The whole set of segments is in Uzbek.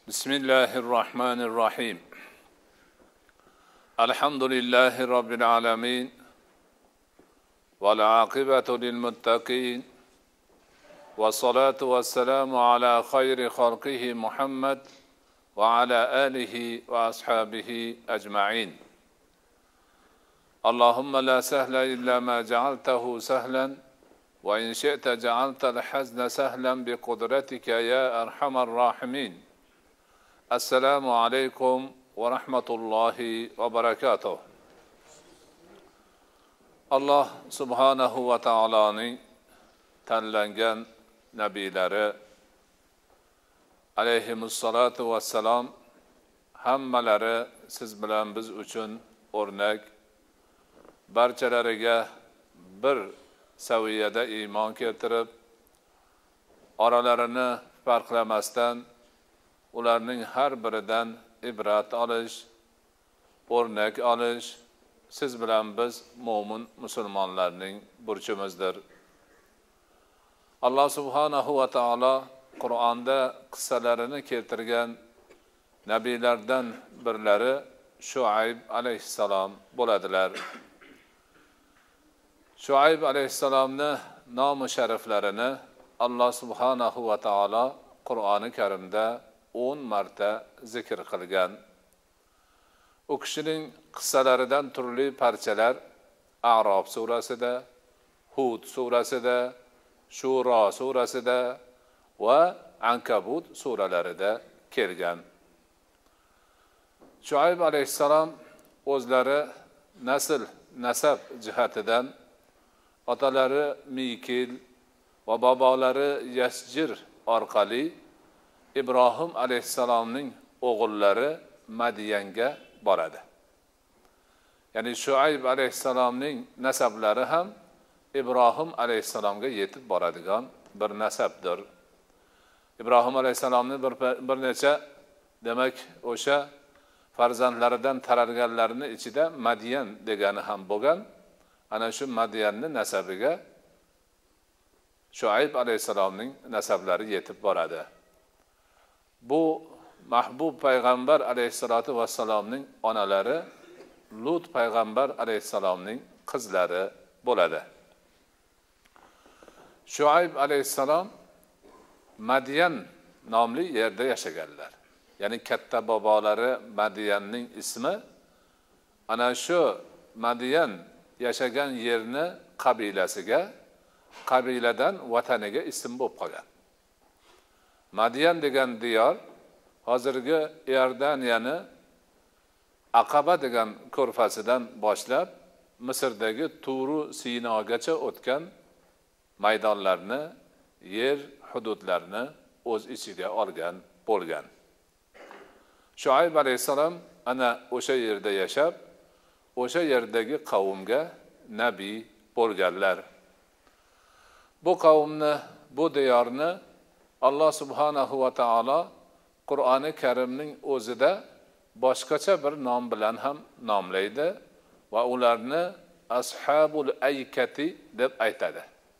Bismillahirrahmanirrahim. Elhamdülillahi Rabbil alemin. Vel akibatu lil muttaqin. Ve salatu ve selamu ala hayri halkihi Muhammed ve ala alihi ve ashabihi ecma'in. Allahümme la sehla illa ma cealtehu sehlen ve in şi'te cealtel hazne sehlen bi kudretike ya erhamer rahimin. Assalamu alaikum ve rahmetullahi ve berekatuhu. Allah subhanahu ve ta'ala'nın tanlangan nabilari aleyhimussalatu vesselam hammalari siz bilan biz uchun o'rnak, barchalariga bir saviyada iymon keltirib, oralarini farqlamasdan ularning har biridan ibrat olish, o'rnak olish siz bilan biz mo'min musulmonlarning burchimizdir. Allah subhanahu va taolo Qur'onda qissalarini keltirgan nabiylardan birlari Shuayb alayhissalom bo'ladilar. Shuayb alayhissalomni nomi shariflarini Allah subhanahu va taolo Qur'oni Karimda 10 marta zikr qilgan. U kishining qissalaridan turli parchalar A'rof surasida, Hud surasida, Shuro surasida va Ankabut suralarida kelgan. Shuayb alayhissalom o'zlari nasab jihatidan otalari Mikil va bobolari Yasjir orqali İbrahim aleyhissalomning o'g'illari Madiyanga boradi. Ya'ni Shuayb aleyhissalomning nasablari ham İbrahim aleyhissalomga yetib boradigan bir nasabdir. İbrahim aleyhissalomning bir necha demak o'sha farzandlaridan taralganlarning ichida Madiyan degani ham bo'lgan. Ana shu Madiyanning nasabiga Shuayb aleyhissalomning nasablari yetib boradi. Bu mahbub payg'ambar alayhissalatu vassalomning onalari Lut payg'ambar alayhissalomning qizlari bo'ladi. Shuayb alayhissalom Madiyan nomli yerda yashaganlar. Ya'ni katta bobolari Madiyanning ismi ana shu Madiyan yashagan yerni qabiladan vataniga ism bo'lib qolgan. Madiyan degan diyor hozirgi Iordaniyani Aqaba degan ko'rfasidan boshlab Misrdagi Turu Sinogacha o'tgan maydonlarni, yer hududlarini o'z ichiga olgan bo'lgan. Shuayb alayhissalom ana o'sha yerda yashab, o'sha yerdagi qavmga nabiy bo'lganlar. Bu qavmni, bu diyorni Allah subhanahu va taolo Qur'oni Karimning o'zida boshqacha bir nom bilan ham nomlaydi va ularni ashabul aykati deb aytadi.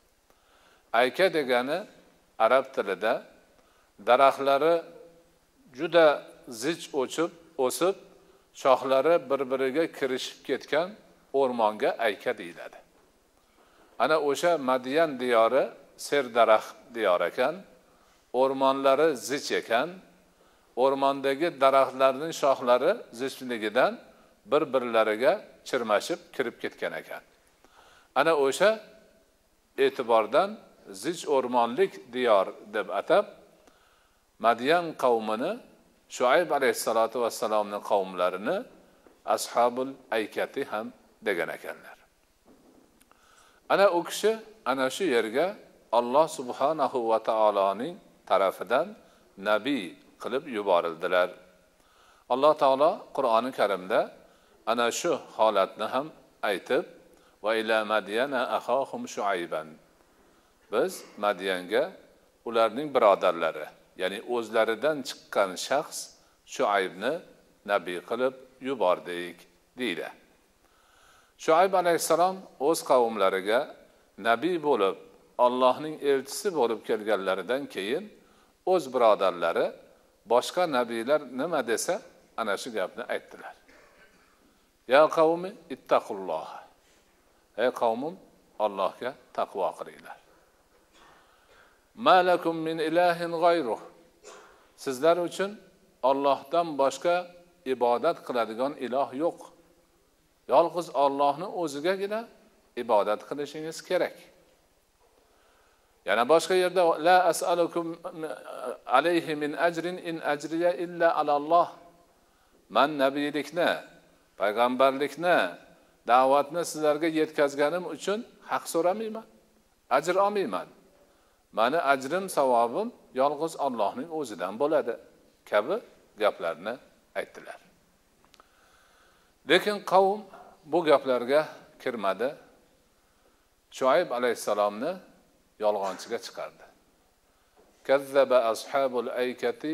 Ayka degani arab tilida daraxtlari juda zich o'sib, shoxlari bir-biriga kirishib ketgan o'rmonga ayka deyiladi. Ana o'sha Madiyan diyori serdaraxt diyor ekan. O'rmonlari zich ekan, o'rmondagi daraxtlarning shoxlari zichligidan bir-birlariga chirmashib kirib ketgan ekan. Ana o'sha e'tibordan zich o'rmonlik diyor deb atab Madiyan qavmini Shuayb alayhissalatu vassalomning qavmlarini ashabul aykati ham degan ekanlar. Ana u kishi ana shu yerga Allah subhanahu va taoloning tarafidan nabiy qilib yuborildilar. Alloh taolo Qur'oni Karimda ana shu holatni ham aytib, va ila Madiyana axahum Shuayban. Biz Madiyanga ularning birodarlari, ya'ni o'zlaridan chiqqan shaxs Shuaybni nabiy qilib yubordik deydi. Shuayb alayhissalom o'z qavmlariga nabiy bo'lib, Allohning elchisi bo'lib kelganlaridan keyin o'z birodarlari boshqa nabiylar nima desa ana shu gapni aytdilar. Ya qavmi ittaqulloh. Ey qavmim, Allohga taqvo qilinglar. Ma lakum min ilahin g'ayruh. Sizlar uchun Allohdan boshqa ibodat qiladigan iloh yo'q. Yolg'iz Allohning o'zigagina ibodat qilishingiz kerak. Yana boshqa yerda la as'alukum alayhi min ajrin in ajriya illa alalloh. Men nabiylikni, payg'ambarlikni, da'vatni sizlarga yetkazganim uchun haq so'ramayman, ajr olmayman. Meni ajrim, savobim yolg'iz Allohning o'zidan bo'ladi kabi gaplarni aytdilar. Lekin qavm bu gaplarga kirmadi. Shuayb alayhisalomni yolg'onchiga chiqardi. Kazzaba ashabul aykati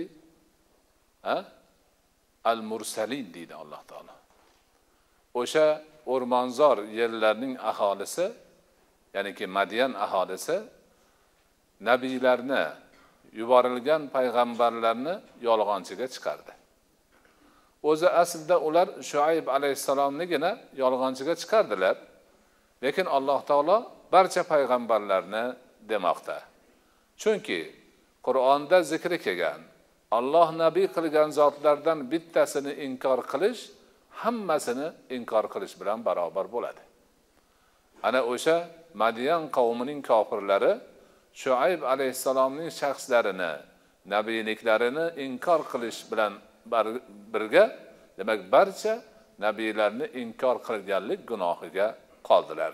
al-mursalin deydi Alloh taolo. O'sha o'rmonzor yerlarning aholisi, ya'niki Madian aholisi nabiylarni, yuborilgan payg'ambarlarni yolg'onchiga chiqardi. O'zi aslida ular Shuayb alayhisalomnigina yolg'onchiga chiqardilar. Lekin Alloh taolo barcha payg'ambarlarni demoqda. Chunki Qur'onda zikri kelgan Alloh nabiy qilgan zotlardan bittasini inkor qilish hammasini inkor qilish bilan barobar bo'ladi. Ana o'sha Madian qavmining kofirlari Shuayb alayhisalomning shaxslarini, nabiyliklarini inkor qilish bilan birga, demak barcha nabiylarni inkor qilganlik gunohiga qoldilar.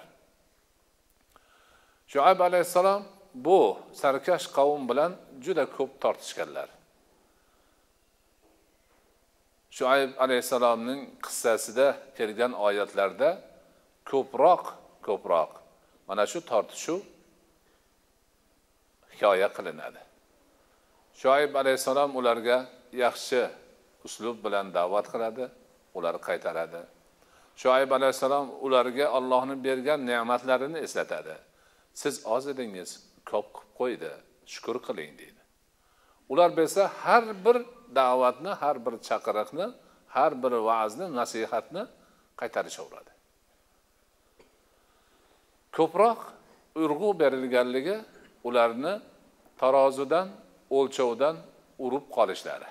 Shuayb alayhisalom bu sarkash qavm bilan juda ko'p tortishganlar. Shuayb alayhisalomning qissasida kelgan oyatlarda ko'proq mana shu tortishuv hikoya qilinadi. Shuayb alayhisalom ularga yaxshi uslub bilan da'vat qiladi, ular qaytaradi. Shuayb alayhisalom ularga Allohning bergan ne'matlarini eslatadi. Siz oz edingiz, ko'p qilib qo'ydi, shukr qiling deydi. Ular bo'lsa har bir da'vatni, har bir chaqiriqni, har bir va'zni, nasihatni qaytarishaveradi. Ko'proq urg'u berilganligi ularni tarozidan, o'lchovdan urib qolishlari.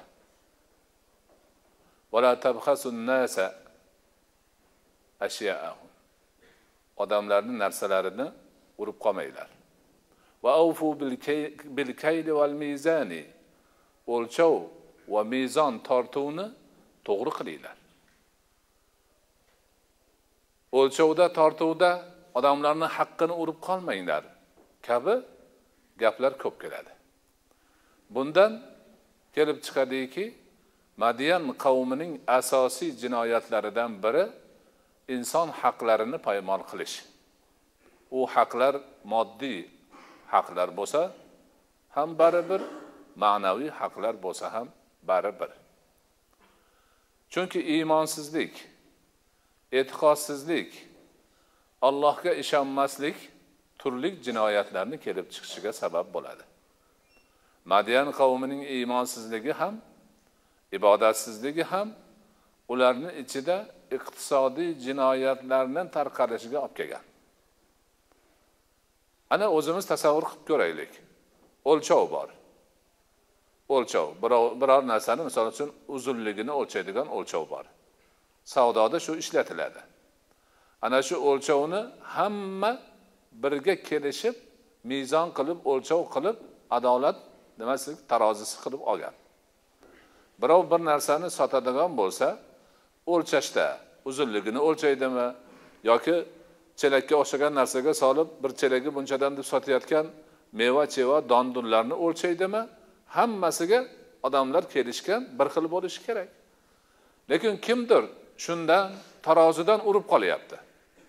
Wala tabkhasun nasa ashya'ahum. Odamlarning narsalarini urib qolmanglar. Va awfu bil kayli wal mizani. O'lchov va mizon tortuvni to'g'ri qilinglar. O'lchovda, tortuvda odamlarning haqqini urib qolmanglar kabi gaplar ko'p keladi. Bundan kelib chiqadiki, Madian qavmining asosiy jinoyatlaridan biri inson haqlarini poymol qilish. U haqlar moddiy haqlar bo'lsa ham baribir, ma'naviy haqlar bo'lsa ham baribir. Chunki iymonsizlik, e'tiqodsizlik, Allohga ishonmaslik turli jinoyatlarni kelib chiqishiga sabab bo'ladi. Madian qavmining iymonsizligi ham, ibodatsizligi ham ularning ichida iqtisodiy jinoyatlarning tarqalishiga olib kelgan. Ana o'zimiz tasavvur qilib ko'raylik. O'lchov bor. O'lchov, biror narsani, misol uchun uzunligini o'lchaydigan o'lchov bor. Savdoda shu ishlatiladi. Ana shu o'lchovni hamma birga kelishib, mizon qilib, o'lchov qilib, adolat nimasi tarozisi qilib olgan. Birov bir narsani sotadigan bo'lsa, o'lchashda uzunligini o'lchaydimi yoki chelakka o'xshagan narsaga solib bir chelagi bunchadan deb sotayotgan meva-cheva, dondunlarni o'lchaydimi? Hammasiga odamlar kelishgan bir xil bo'lishi kerak. Lekin kimdir shundan tarozidan urib qolyapti.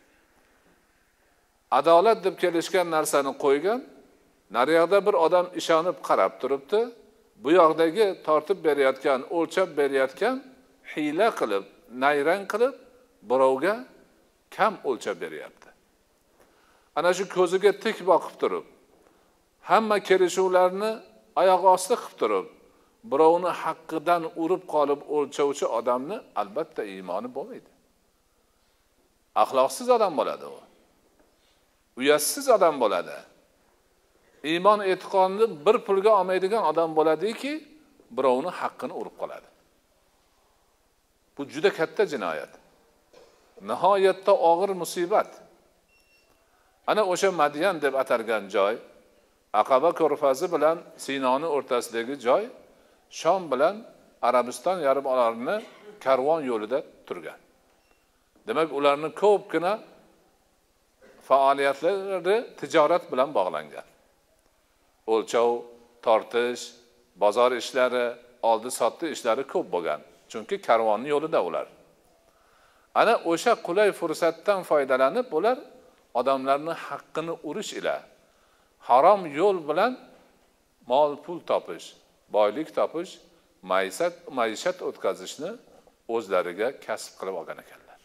Adolat deb kelishgan narsani qo'ygan, nariyoqda bir odam ishonib qarab turibdi. Bu yoqdagi tortib berayotgan, o'lchab berayotgan hiyla qilib, nayrang qilib birovga kam o'lchab beryapti. Ana shu ko'ziga tik boqib turib, hamma kelishuvlarni oyoq osti qilib turib, birovni haqqidan urib qolib o'lchovchi odamni albatta iymoni bo'lmaydi. Axloqsiz odam bo'ladi u. Uyatsiz odam bo'ladi. Iymon e'tiqodini bir pulga olmaydigan odam bo'ladiki, birovni haqqini urib qoladi. Bu juda katta jinoyat. Nihoyatda og'ir musibat. Ana o'sha Madyan deb atalgan joy, Aqaba ko'rfazi bilan Sinoni o'rtasidagi joy Shom bilan Arabiston yarim orolini karvon yo'lida turgan. Demak, ularning ko'pgina faoliyatlari tijorat bilan bog'langan. O'lchov, tortish, bozor ishlari, oldi-sotdi ishlari ko'p bo'lgan. Chunki karvonning yo'lida ular. Ana o'sha qulay fursatdan foydalanib ular odamlarni haqqini urish ila harom yo'l bilan mol pul topish, boylik topish, maishat o'tkazishni o'zlariga kasb qilib olgan ekanlar.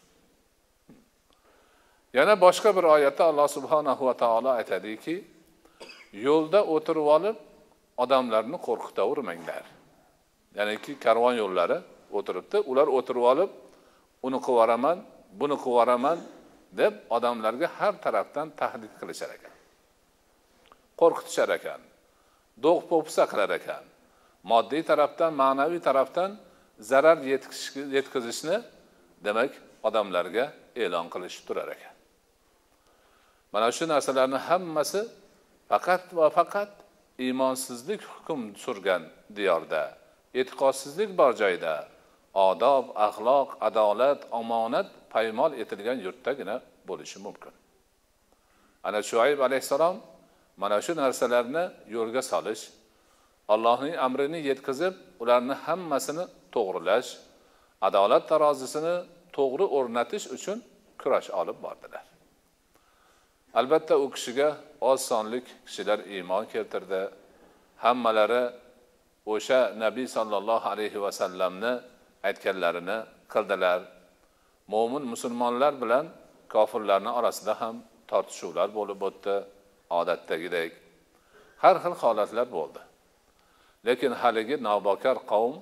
Yana boshqa bir oyatda Alloh subhanahu va taolo aytadiki, yo'lda o'tirib olib odamlarni qo'rqitavermanglar. Ya'niki karvon yo'llari o'tiribdi, ular o'tirib olib uni qilvaraman, buni qilvaraman deb odamlarga har tarafdan tahdid qilishar ekan. Qo'rqitishar ekan. Do'q-po'pisa qilar ekan. Moddiy tarafdan, ma'naviy tarafdan zarar yetkazishni demak odamlarga e'lon qilish turar ekan. Mana shu narsalarning hammasi faqat va faqat iymonsizlik hukm surgan diyorda, e'tiqodsizlik bor joyda, odob, axloq, adolat, omonat paymol etilgan yurtdagina bo'lishi mumkin. Ana Shuayb alayhisalom mana shu narsalarni yo'lga solish, Allohning amrini yetkazib, ularni hammasini to'g'rilash, adolat tarozisini to'g'ri o'rnatish uchun kurash olib bordilar. Albatta u kishiga oz sonlik kishilar iymon keltirdi. Hammalari o'sha Nabiy sallallohu alayhi va sallamni aytganlarini qildilar. Mo'min musulmonlar bilan kofirlarning orasida ham tortishuvlar bo'lib o'tdi, odatdagidek. Har xil holatlar bo'ldi. Lekin haligi nobokor qavm,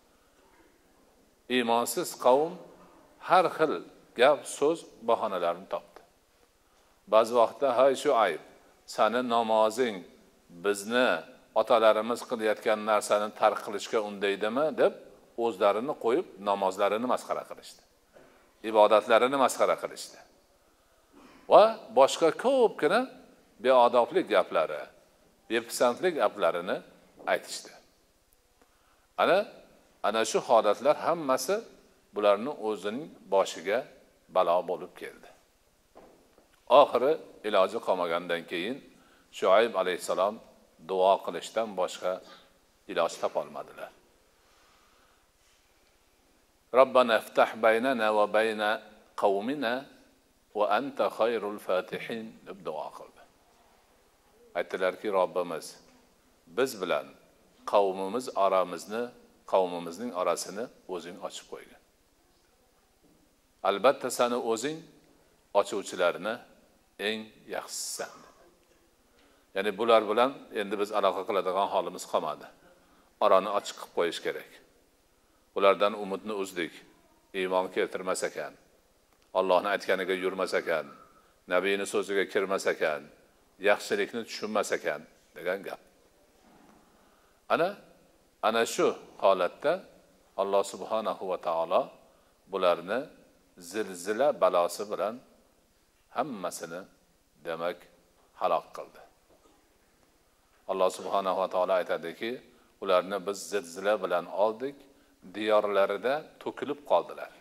iymonsiz qavm har xil gap, so'z bahonalarini topdi. Ba'zi vaqtda hay shu ayb, seni namozing bizni otalarimiz qilayotgan narsani tark qilishga undaydimi deb o'zlarini qo'yib namozlarini masxara qilishdi. Ibodatlarini masxara qilishdi. Va boshqa ko'pgina beodoblik gaplari, bepisandlik gaplarini aytishdi. Ana shu holatlar hammasi bularning o'zining boshiga balo bo'lib keldi. Oxiri iloji qolmagandan keyin Shuayb alayhisalom duo qilishdan boshqa iloj topolmadilar. Robbana iftah baynana va bayna qawmina va anta khayrul fatihin deb duo qildi. Aytdilarki, Robbimiz biz bilan qavmimizning orasini o'zing ochib qo'ygin. Albatta seni o'zing ochuvchilarni eng yaxshisisan. Ya'ni bular bilan endi biz aloqa qiladigan holimiz qolmadi. Orani ochiq qilib qo'yish kerak. Ulardan umidni uzdik. Iymon keltirmas ekan, Allohning aytganiga yurmas ekan, nabiyning so'ziga kirmas ekan, yaxshilikni tushunmas ekan degan gap. Ana shu holatda Alloh subhanahu va taolo bularni zilzila balosi bilan hammasini demak halok qildi. Alloh subhanahu va taolo aytadiki, ularni biz zilzila bilan oldik, diyorlarida to'kilib qoldilar.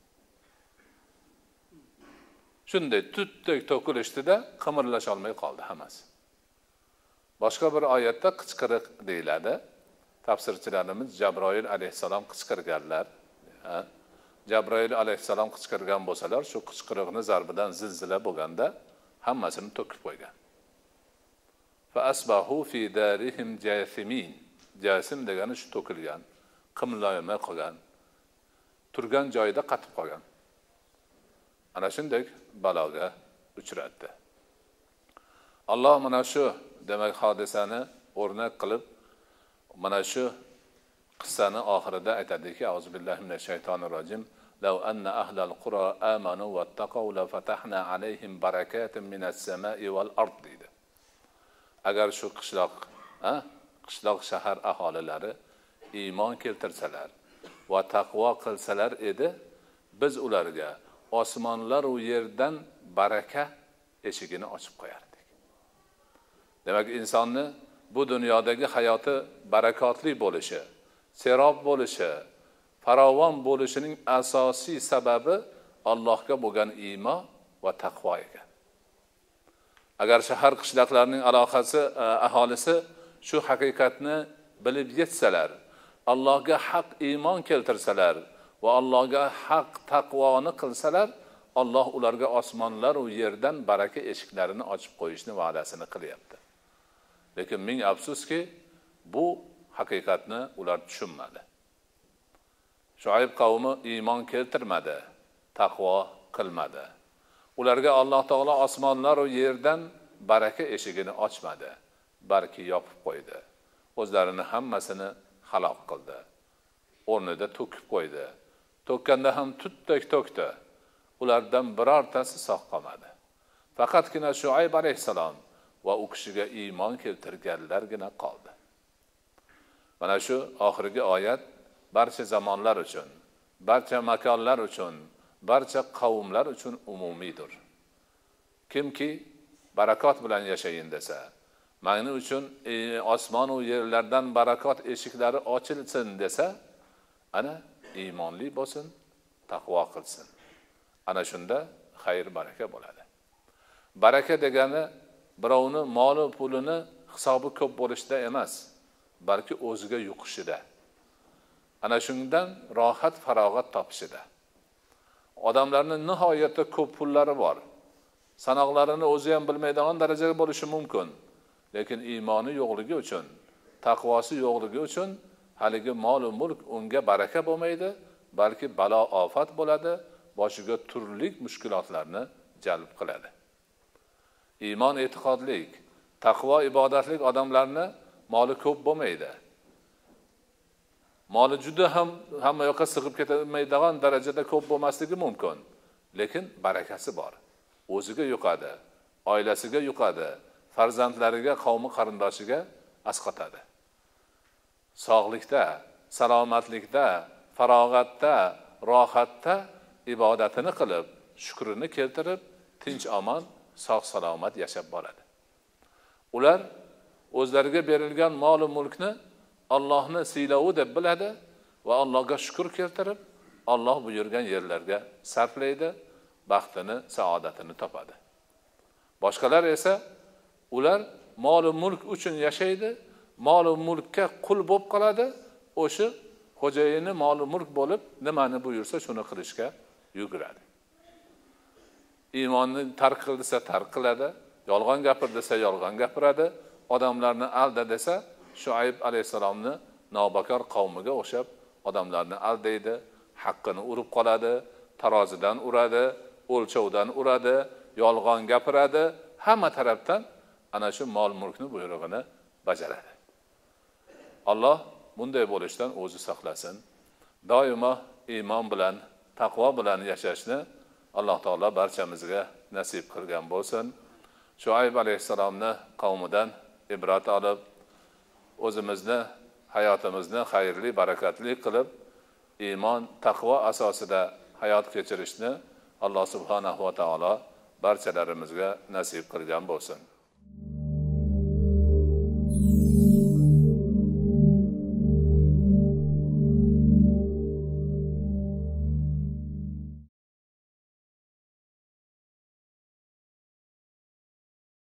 Shunday tutdek to'kilishdida qimirlash olmay qoldi hammasi. Boshqa bir oyatda qichqiriq deyiladi. Tafsirchilarimiz Jabroil alayhisalom qichqirganlar. Jabroil alayhisalom qichqirgan bo'lsalar, shu qichqiriqni zarbidan zilzila bo'lganda hammasini to'kib qo'ygan. Fa asbahu fi darihim jasimin. Jasim degani shu to'kilgan, qimillamay qolgan, turgan joyida qatib qolgan. Ana shunday baloga uchratdi. Alloh mana shu demak hodisani o'rnak qilib, mana shu qissani oxirida aytadiki, auzubillahi minash shaytonir rojim, law anna ahlal qura amanu wattaqaw la fatahna alayhim barakatin minas samai wal ard deydi. Agar shu qishloq shahar aholilari iymon keltirsalar va taqvo qilsalar edi, biz ularga osmonlar va yerdan baraka eshigini ochib qo'yardik. Demak, insonni bu dunyodagi hayoti barakotli bo'lishi, serob bo'lishi, farovon bo'lishining asosiy sababi Allohga bo'lgan iymon va taqvo ekan. Agar shahar qishloqlarning aholisi shu haqiqatni bilib yetsalar, Allohga haq iymon keltirsalar va Allohga haq taqvoni qilsalar, Alloh ularga osmonlar va yerdan baraka eshiklarini ochib qo'yishni va'dasini qilyapti. Lekin ming afsuski, bu haqiqatni ular tushunmadi. Shuayb qavmi iymon keltirmadi, taqvo qilmadi. Ularga Alloh taolo osmonlar va yerdan baraka eshigini ochmadi, balki yopib qo'ydi. O'zlarini hammasini halok qildi. O'rnida to'kib qo'ydi. To'kkanda ham tutdek to'kdi. Ulardan birortasi sog' qolmadi. Faqatgina Shuayb alayhisalom va u kishiga iymon keltirganlargina qoldi. Mana shu oxirgi oyat barcha zamonlar uchun, barcha makonlar uchun, barcha qavmlar uchun umumiydir. Kimki barakot bilan yashayin desa, mana uchun osmon va yerlardan barakot eshiklari ochilsin desa, ana iymonli bo'lsin, taqvo qilsin. Ana shunda xayr baraka bo'ladi. Baraka degani birovni moli pulini hisobi ko'p bo'lishda emas, balki o'ziga yuqishida. Ana shundan rohat farog'at topishida. Odamlarning nihoyatda ko'p pullari bor. Sanoqlarini o'zi ham bilmaydigan darajada bo'lishi mumkin. Lekin iymoni yo'qligi uchun, taqvosi yo'qligi uchun haligi mol va mulk unga baraka bo'lmaydi, balki balo ofat bo'ladi, boshiga turli mushkulotlarni jalb qiladi. Iymon e'tiqodlik, taqvo ibodatlik odamlarni moli ko'p bo'lmaydi. Moli juda ham hamma yoqqa sig'ib ketmaydigan darajada ko'p bo'lmasligi mumkin, lekin barakasi bor. O'ziga yuqadi, oilasiga yuqadi, farzandlariga, qavmi qarindoshiga asqatadi. Sog'likda, salomatlikda, farog'atda, rohatda ibodatini qilib, shukrini keltirib, tinch omon, sog' salomat yashab boradi. Ular o'zlariga berilgan mol va mulkni Allohni siylovi deb biladi va Allohga shukr keltirib, Alloh buyurgan yerlarga sarflaydi, baxtini, saodatini topadi. Boshqalar esa ular mol va mulk uchun yashaydi, mol va mulkka qul bo'lib qoladi, o'sha xo'jayini mol va mulk bo'lib, nimani buyursa shuni qilishga yuguradi. Iymonni tark qilsa tark qiladi, yolg'on gapir desa yolg'on gapiradi, odamlarni alda desa Shuayb alayhisalomni nobakor qavmiga o'xshab odamlarni aldaydi, haqqini urib qoladi, tarozidan uradi, o'lchovdan uradi, yolg'on gapiradi, hamma tarafdan ana shu mol mulkni buyrug'ini bajaradi. Alloh bunday bo'lishdan o'zi saqlasin. Doimo iymon bilan, taqvo bilan yashashni Alloh taolo barchamizga nasib qilgan bo'lsin. Shuayb alayhisalomni qavmidan ibrat olib, o'zimizni hayotimizni xayrli, barakatli qilib, iymon, taqvo asosida hayot kechirishni Alloh subhanahu va taolo barchalarimizga nasib qilgan bo'lsin.